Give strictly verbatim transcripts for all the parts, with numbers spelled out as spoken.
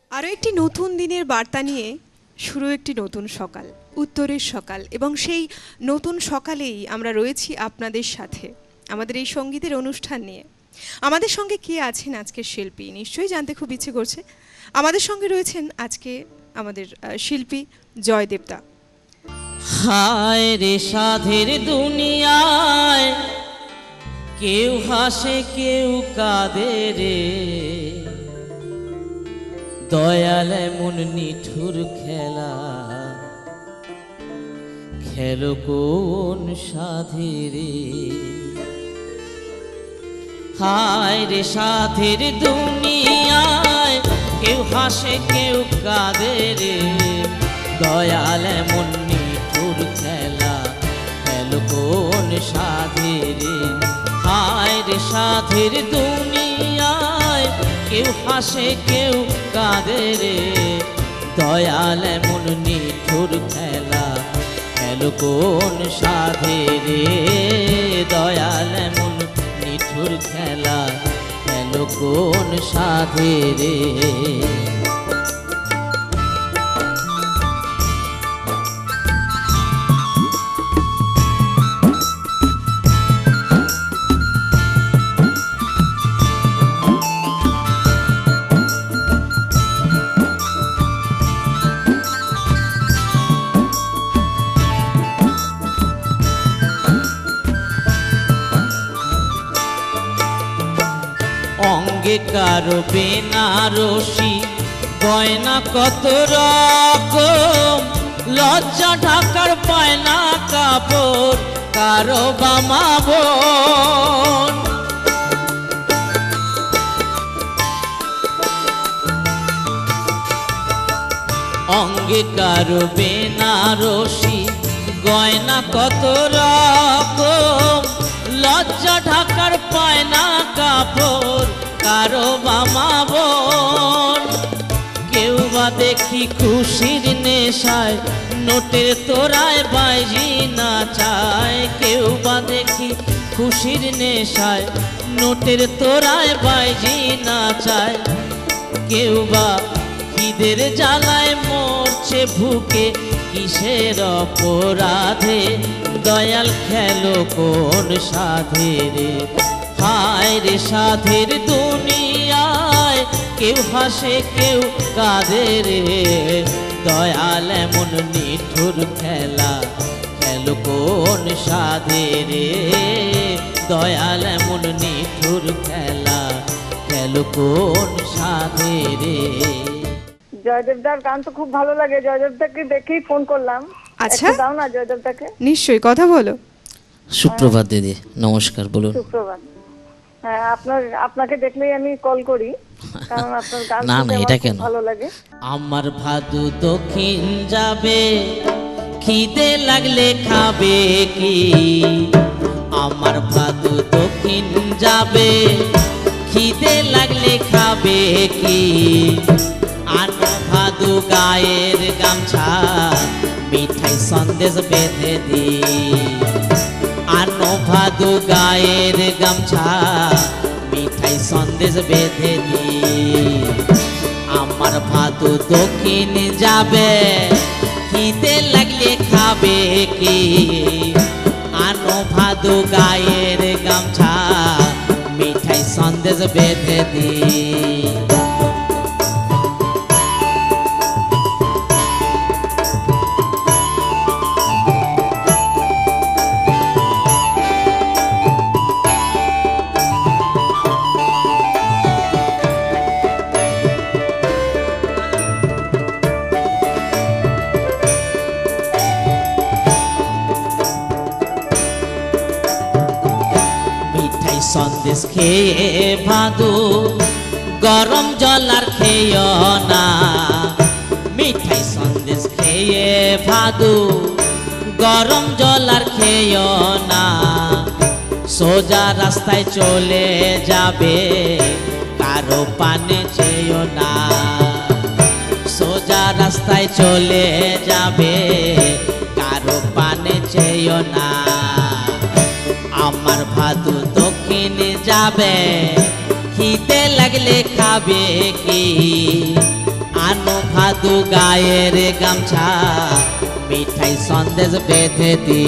আরও একটি নতুন দিনের বার্তা নিয়ে শুরু একটি নতুন সকাল, উত্তরের সকাল, এবং সেই নতুন সকালেই আমরা রয়েছি আপনাদের সাথে আমাদের এই সঙ্গীতের অনুষ্ঠান নিয়ে। আমাদের সঙ্গে কে আছেন আজকের শিল্পী নিশ্চয়ই জানতে খুব ইচ্ছে করছে। আমাদের সঙ্গে রয়েছেন আজকে আমাদের শিল্পী জয়দেবদা। হায় রে সাধের দুনিয়ায় কেউ হাসে কেউ কাঁদে রে, দয়াল এমন নিঠুর খেলা খেলো কোন সাধে রে। হায় রে সাধের দুনিয়ায় কেউ হাসে কেউ কাঁদে রে, দয়াল এমন নিঠুর খেলা খেলো কোন সাধে রে। হায় রে সাধের দুনিয়ায় কেউ হাসে কেউ কাঁদে রে, দয়াল এমন নিঠুর খেলা খেলো কোন সাধে রে। দয়াল এমন নিঠুর খেলা খেলো কোন সাধে রে। অঙ্গে কারো বেনারসি গয়না কত রকম, লজ্জা ঢাকার পায়না কাপড় কারো বামা বোন। অঙ্গে কারো বেনারসি গয়না কত রকম, লজ্জা ঢাকার পায়না কাপড় কারো বামা বোন। কেউ বা দেখি খুশির নেশায় নোটের তোরায় বাইজি না চায়, কেউ বা দেখি খুশির নেশায় নোটের তোরায় বাইজি না চায়, কেউ বা খিদের জ্বালায় মরছে ভুকে কিসের অপরাধে, দয়াল খেলো কোন সাধে রে। হায় রে সাধের দুনিয়ায় কেউ হাসে কেউ কাঁদে রে, দয়াল এমন নিঠুর খেলা খেলো কোন সাধে রে। দয়াল এমন নিঠুর খেলা খেলো কোন সাধে রে। জয়দেবদার গান তো খুব ভালো লাগে, জয়দেবদাকে দেখেই ফোন করলাম। আচ্ছা দাও না জয়দেবদাকে। নিশ্চয়ই, কথা বলো। সুপ্রভাত দিদি, নমস্কার, বলুন। সুপ্রভাত। হ্যাঁ, আপনার আপনাকে দেখলেই আমি কল করি, কারণ আপনার গান না না এটা কেন ভালো লাগে। আমার ভাদু দক্ষিণ যাবে, খিদে লাগলে খাবে কি। আমার ভাদু দক্ষিণ যাবে, খিদে লাগলে খাবে কি। আনো ভাদু গায়ের গামছা, মিঠাই সন্দেশ বেঁধে দি। আনো ভাদু গায়ের গামছা, মিঠাই সন্দেশ বেঁধে দি। আমার ভাদু দক্ষিণ যাবে, খিদে লাগলে খাবে কি। আনো ভাদু গায়ের গামছা, মিঠাই সন্দেশ বেঁধে দি। সন্দেশ খেয়ে ভাদু গরম জল আর খেয় না। মিঠাই সন্দেশ খেয়ে ভাদু গরম জল আর খেয় না। সোজা রাস্তায় চলে যাবে, কারো পানে চেয়েও না। সোজা রাস্তায় চলে যাবে, কারো পানে চেয়েও না। আমার ভাদু দক্ষিণে যাবে, খিদে লাগলে খাবে কি। দাদু গায়ের গামছা মিঠাই সন্দেশ বেঁধে দি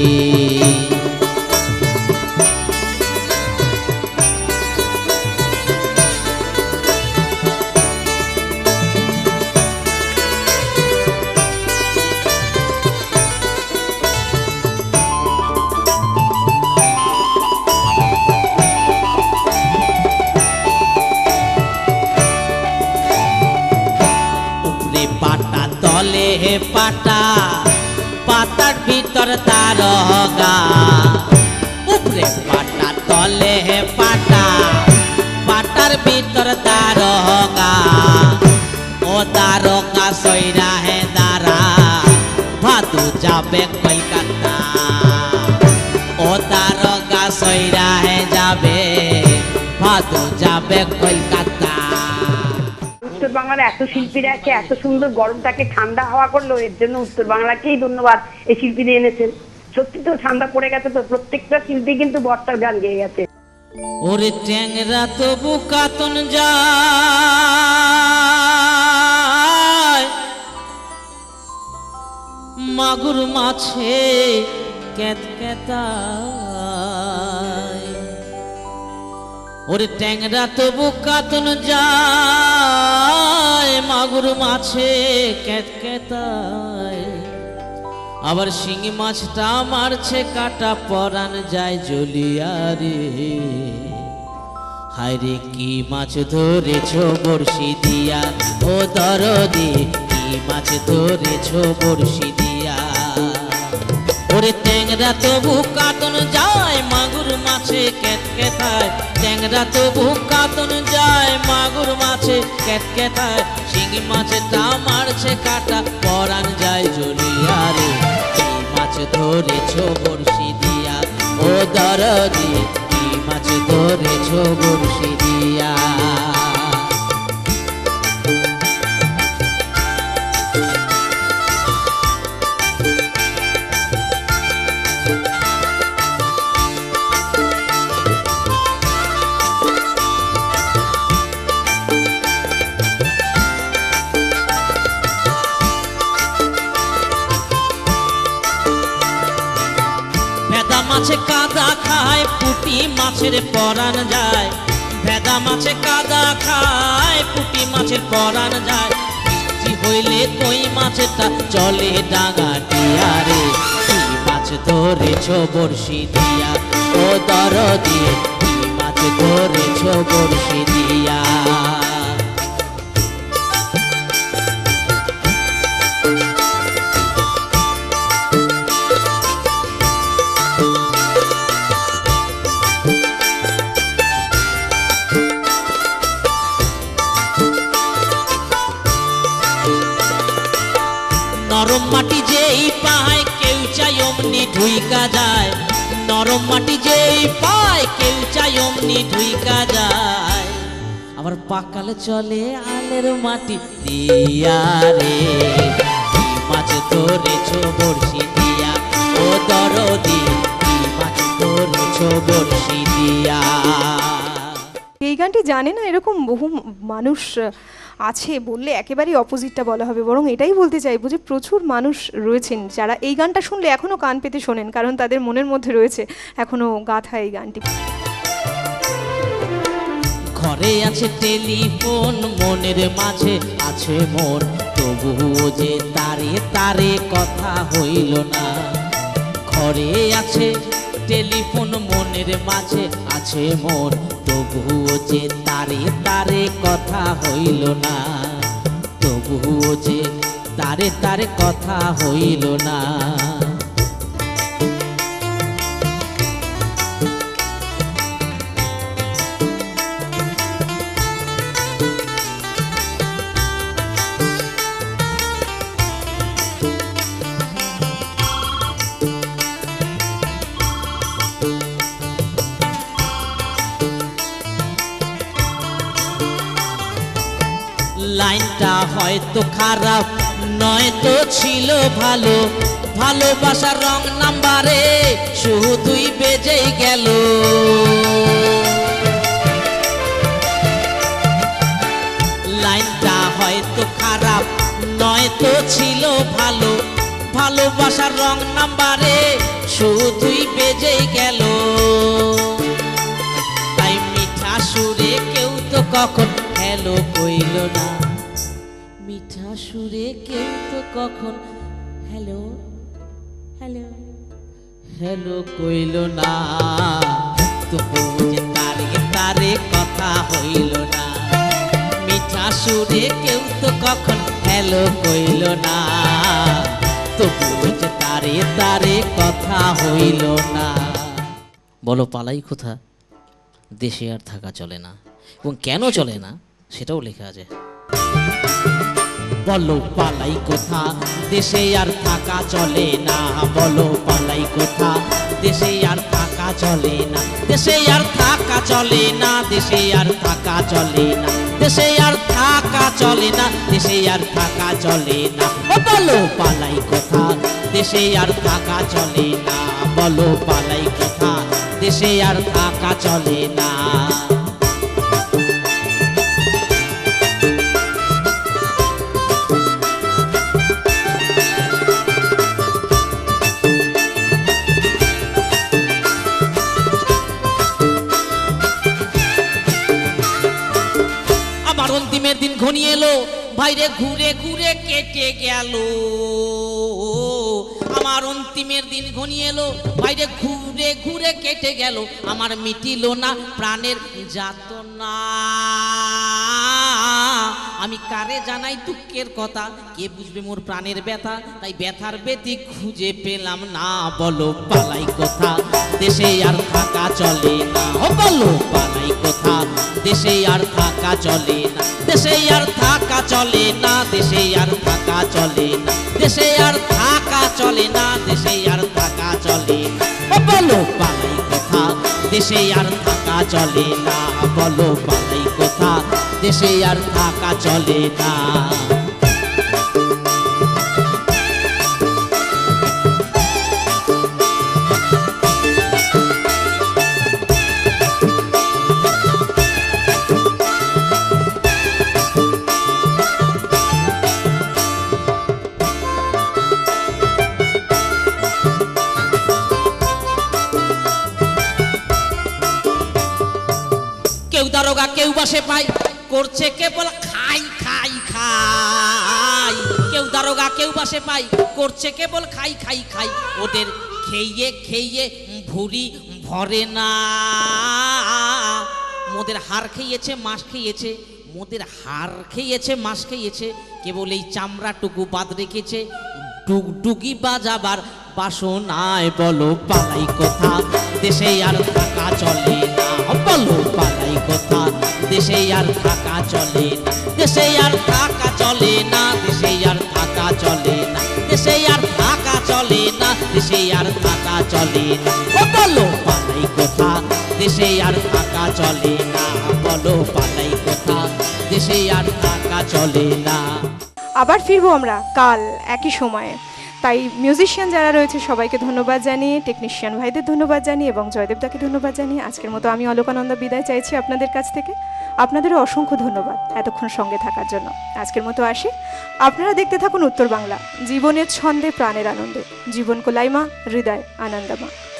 পাটা তলে পাটা পাতার ভিতর তার গা উপরে পাটা তলে পাটা পাটার ভিতর তার গা ও তার গা সইরা হে দাঁড়া ভাদু যাবে কলকাতা ও তার গা সইরা হে যাবে ভাদু যাবে কলকাতা। উত্তর বাংলার এত শিল্পীরা আছে, এত সুন্দর গরমটাকে ঠান্ডা হাওয়া করলো, এর জন্য উত্তর বাংলাকেই ধন্যবাদ এই শিল্পীরা এনেছেন। সত্যি তো ঠান্ডা পড়ে গেছে, তো প্রত্যেকটা শিল্পী কিন্তু বর্ষার গান গেয়ে গেছে। ওরে ট্যাংরা তো বুকাতন যায় মাগুর মাছে ক্যাতক্যাতায় ওরে ট্যাংরা তো বুকাতন যায় মাগুর মাছে ক্যাতক্যাতায় আবার শিঙি মাছটা মারছে কাটা পরান যায় জ্বলিয়া রে হায়রে কি মাছ ধরেছ বড়শি দিয়া ও দরদি কি মাছ ধরেছ বড়শি দিয়া ওরে ট্যাংরা তবু কাতন যায় মাগুর মাছে ক্যাতক্যাতায় ট্যাংরা তবু কাতন যায় মাগুর মাছে ক্যাতক্যাতায় শিঙি মাছটা মারছে কাটা পরান যায় জ্বলিয়া রে কি মাছ ধরেছ বড়শি দিয়া ও দরদি কি মাছ ধরেছ বড়শি দিয়া। মাছে কাদা খায় পুটি মাছের পরান যায় ভেদা মাছে কাদা খায় পুটি মাছের পরান যায় বৃষ্টি হইলে কই মাছটা চলে ডাঙা টিয়ারে কি মাছ ধরেছ বড়শি দিয়া ও দরদি কি মাছ ধরেছ বড়শি দিয়া। নরম মাটি যেই পায় কেউ চাই অমনি ঢুইকা যায় নরম মাটি যেই পায় কেউ চাই অমনি ঢুইকা যায় আবার পাকালে চলে আলের মাটি দিয়া রে কি মাছ ধরেছ বড়শি দিয়া ও দরদি কি মাছ ধরেছ বড়শি দিয়া। এই গানটি জানে না এরকম বহু মানুষ আছে বললে একেবারেই অপোজিটটা বলা হবে, বরং এটাই বলতে চাইবো যে প্রচুর মানুষ রয়েছেন যারা এই গানটা শুনলে এখনও কান পেতে শোনেন, কারণ তাদের মনের মধ্যে রয়েছে এখনও গাথা এই গানটি। ঘরে আছে টেলিফোন মনের মাঝে আছে মন তবুও যে তারে তারে কথা হইল না ঘরে আছে টেলিফোন মনের মাঝে আছে মন তবুও যে তারে তারে কথা হইল না তবুও যে তারে তারে কথা হইল না। লাইনটা হয়তো খারাপ নয়তো ছিল ভালো ভালোবাসার রং নাম্বারে শুধুই বেজেই গেল লাইনটা হয়তো খারাপ ভালো ভালোবাসার রং নাম্বারে শুধুই বেজে গেল তাই মিঠা সুরে কেউ তো কখন হ্যালো কইল না মিঠা সুরে কেউ তো কখন হ্যালো হ্যালো হ্যালো কইল না তবু যে তারে তারে কথা হইল না মিঠা সুরে কেউ তো কখন হ্যালো কইল না তবু যে তারে তারে কথা হইল না। বলো পালাই কোথা দেশে আর থাকা চলে না এবং কেন চলে না সেটাও লেখা আছে। বলো পালাই কোথা দেশে আর থাকা চলে না বলো পালাই কোথা দেশে আর থাকা চলে না দেশে আর থাকা চলে না দেশে আর থাকা চলে না দেশে আর থাকা চলে না দেশে আর থাকা চলে না ও বলো পালাই কোথা দেশে আর থাকা চলে না বলো পালাই কোথা দেশে আর থাকা চলে না। অন্তিমের দিন ঘনিয়ে এলো ভাইরে ঘুরে ঘুরে কেটে গেল আমার অন্তিমের দিন ঘনিয়ে এলো ভাইরে ঘুরে ঘুরে কেটে গেল আমার মিটিল না প্রাণের যাতনা আমি কারে জানাই দুঃখের কথা কে বুঝবে মোর প্রাণের ব্যথা তাই ব্যথার ব্যতি খুঁজে পেলাম না বলো পালাই কোথা দেশে আর থাকা চলে না ও বলো পালাই কোথা দেশে আর থাকা চলে না দেশে আর থাকা চলে না দেশে আর থাকা চলে না দেশে আর থাকা চলে না দেশে আর থাকা চলে না ও বলো পালাই কোথা দেশে আর থাকা চলে না বলো পালাই কোথা দেশে আর থাকা চলে না। কেউ দারোগা কেউ বাসে পাই করছে কেবল খাই খাই খাই কেউ দারোগা কেউ বাসে পাই করছে কেবল খাই খাই খাই ওদের খেয়ে খেয়ে ভুঁড়ি ভরে না মোদের হাড় খেয়েছে মাছ খেয়েছে মোদের হাড় খেয়েছে মাছ খেয়েছে কেবল এই চামড়াটুকু বাদ রেখেছে ডুগডুগি বাজাবার বাসনায় বলো পালাই কোথা দেশে আর থাকা চলে না বলো পালাই কোথা দেশে আর থাকা চলে না দেশে আর থাকা চলে না দেশে আর থাকা চলে না দেশে আর থাকা চলে না দেশে আর থাকা চলে না ও বলো পালাই কোথা দেশে আর থাকা চলে না বলো পালাই কোথা দেশে আর থাকা চলে না। আবার ফিরবো আমরা কাল একই সময়ে, তাই মিউজিশিয়ান যারা রয়েছে সবাইকে ধন্যবাদ জানিয়ে, টেকনিশিয়ান ভাইদের ধন্যবাদ জানিয়ে এবং জয়দেবদাকে ধন্যবাদ জানিয়ে আজকের মতো আমি অলোকানন্দা বিদায় চাইছি আপনাদের কাছ থেকে। আপনাদেরও অসংখ্য ধন্যবাদ এতক্ষণ সঙ্গে থাকার জন্য। আজকের মতো আসি, আপনারা দেখতে থাকুন উত্তর বাংলা, জীবনের ছন্দে প্রাণের আনন্দে। জীবন কোলাইমা, হৃদয় আনন্দমা।